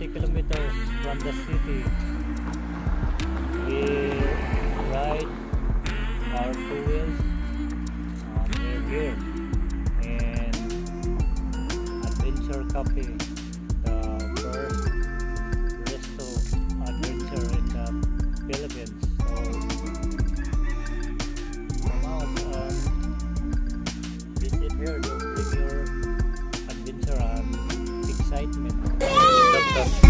30 kilometers from the city. We ride our two wheels here in Adventure Cafe, the first resto adventure in the Philippines. So come out and visit here to bring your adventure and excitement.